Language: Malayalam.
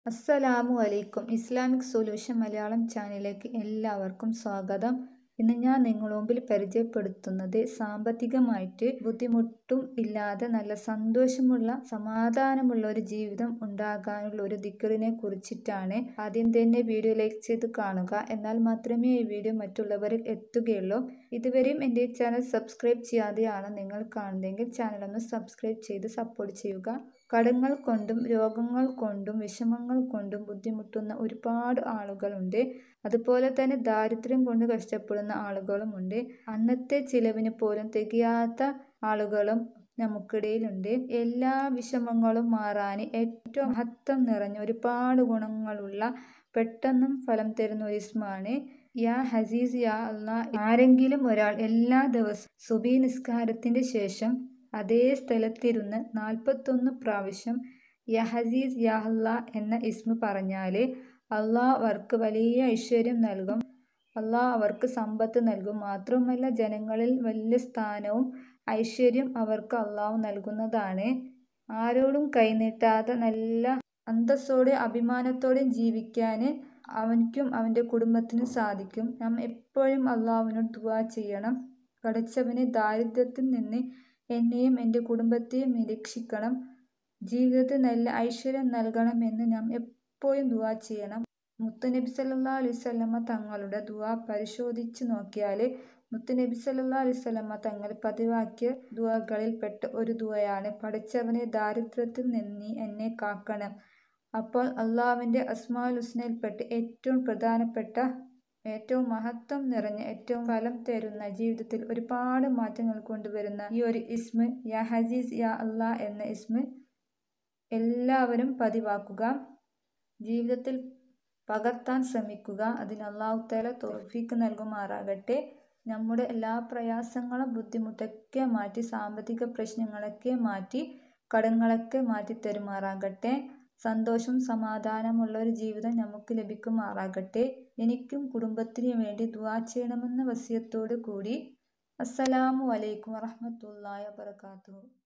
അസ്സലാമു അലൈക്കും. ഇസ്ലാമിക് സൊല്യൂഷൻ മലയാളം ചാനലിലേക്ക് എല്ലാവർക്കും സ്വാഗതം. ഇന്ന് ഞാൻ നിങ്ങളുടെ മുമ്പിൽ പരിചയപ്പെടുത്തുന്നത് സാമ്പത്തികമായിട്ട് ബുദ്ധിമുട്ടും ഇല്ലാതെ നല്ല സന്തോഷമുള്ള സമാധാനമുള്ള ഒരു ജീവിതം ഉണ്ടാകാനുള്ള ഒരു ദിക്റിനെ കുറിച്ചിട്ടാണ്. ആദ്യം തന്നെ വീഡിയോ ലൈക്ക് ചെയ്ത് കാണുക, എന്നാൽ മാത്രമേ ഈ വീഡിയോ മറ്റുള്ളവരിൽ എത്തുകയുള്ളൂ. ഇതുവരെയും എൻ്റെ ചാനൽ സബ്സ്ക്രൈബ് ചെയ്യാതെയാണ് നിങ്ങൾ കാണുന്നതെങ്കിൽ ചാനലൊന്ന് സബ്സ്ക്രൈബ് ചെയ്ത് സപ്പോർട്ട് ചെയ്യുക. കടങ്ങൾ കൊണ്ടും രോഗങ്ങൾ കൊണ്ടും വിഷമങ്ങൾ കൊണ്ടും ബുദ്ധിമുട്ടുന്ന ഒരുപാട് ആളുകളുണ്ട്. അതുപോലെ തന്നെ ദാരിദ്ര്യം കൊണ്ട് കഷ്ടപ്പെടുന്ന ആളുകളുമുണ്ട്. അന്നത്തെ ചിലവിന് പോലും തികയാത്ത ആളുകളും നമുക്കിടയിലുണ്ട്. എല്ലാ വിഷമങ്ങളും മാറാൻ ഏറ്റവും മഹത്വം നിറഞ്ഞ ഒരുപാട് ഗുണങ്ങളുള്ള പെട്ടെന്നും ഫലം തരുന്ന ഒരു ഇസ്മാണ് യാ ഹസീസ് യാ അല്ലാ. ആരെങ്കിലും ഒരാൾ എല്ലാ ദിവസവും സുബഹി നിസ്കാരത്തിന് ശേഷം അതേ സ്ഥലത്തിരുന്ന് 41 പ്രാവശ്യം യാ ഹസീസ് യാ അല്ലാ എന്ന ഇസ്മ പറഞ്ഞാൽ അള്ളാഹ് അവർക്ക് വലിയ ഐശ്വര്യം നൽകും. അള്ളാഹ് അവർക്ക് സമ്പത്ത് നൽകും. മാത്രമല്ല ജനങ്ങളിൽ വലിയ സ്ഥാനവും ഐശ്വര്യം അവർക്ക് അള്ളാഹു നൽകുന്നതാണ്. ആരോടും കൈനീട്ടാതെ നല്ല അന്തസ്സോടെ അഭിമാനത്തോടെയും ജീവിക്കാൻ അവൻക്കും അവൻ്റെ കുടുംബത്തിനും സാധിക്കും. നാം എപ്പോഴും അള്ളാഹുവിനോട് ദുആ ചെയ്യണം. പടച്ചവനെ, ദാരിദ്ര്യത്തിൽ നിന്ന് എന്നെയും എൻ്റെ കുടുംബത്തെയും രക്ഷിക്കണം, ജീവിതത്തിൽ നല്ല ഐശ്വര്യം നൽകണമെന്ന് നാം എപ്പോഴും ദുആ ചെയ്യണം. മുത്തുനബി സല്ലല്ലാഹു അലൈഹി വസല്ലമ തങ്ങളുടെ ദുആ പരിശോധിച്ച് നോക്കിയാൽ മുത്തുനബി സല്ലല്ലാഹു അലൈഹി വസല്ലമ തങ്ങൾ പതിവാക്കിയ ദുആകളിൽ പെട്ട ഒരു ദുആയാണ് പടച്ചവനെ, ദാരിദ്ര്യത്തിൽ നിന്ന് നീ എന്നെ കാക്കണം. അപ്പോൾ അള്ളാഹുവിൻ്റെ അസ്മാഉൽ ഹുസ്നയിൽപ്പെട്ട് ഏറ്റവും പ്രധാനപ്പെട്ട, ഏറ്റവും മഹത്വം നിറഞ്ഞ, ഏറ്റവും ഫലം തരുന്ന, ജീവിതത്തിൽ ഒരുപാട് മാറ്റങ്ങൾ കൊണ്ടുവരുന്ന ഈ ഒരു ഇസ്മ യാ ഹസീസ് യാ അല്ലാ എന്ന ഇസ്മ എല്ലാവരും പതിവാക്കുക, ജീവിതത്തിൽ പകർത്താൻ ശ്രമിക്കുക. അതിന് അല്ലാഹു തആല തൗഫീഖ് നൽകുമാറാകട്ടെ. നമ്മുടെ എല്ലാ പ്രയാസങ്ങളും ബുദ്ധിമുട്ടൊക്കെ മാറ്റി, സാമ്പത്തിക പ്രശ്നങ്ങളൊക്കെ മാറ്റി, കടങ്ങളൊക്കെ മാറ്റി തരുമാറാകട്ടെ. സന്തോഷവും സമാധാനമുള്ള ഒരു ജീവിതം നമുക്ക് ലഭിക്കുമാറാകട്ടെ. എനിക്കും കുടുംബത്തിനും വേണ്ടി ദുആ ചെയ്യണമെന്ന വസിയത്തോടു കൂടി അസ്സലാമു അലൈക്കും വറഹ്മത്തുള്ളാഹി വബറകാതുഹു.